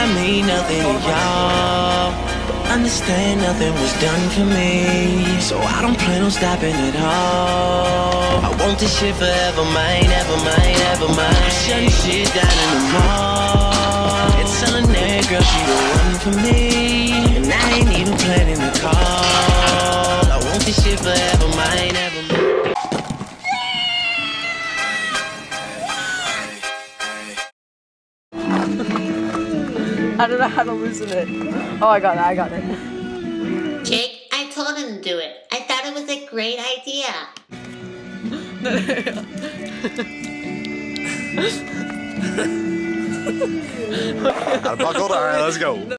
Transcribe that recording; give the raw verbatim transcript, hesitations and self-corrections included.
I mean nothing to y'all, but understand nothing was done for me, so I don't plan on stopping at all. I want this shit forever, mine, ever mine, ever mine. Shutting shit down in the mall and telling that girl she the one for me, and I ain't even planning to call. I want this shit forever, mine, ever mine. I don't know how to loosen it. Oh, I got it, I got it. Jake, I told him to do it. I thought it was a great idea. Buckled? Alright, let's go.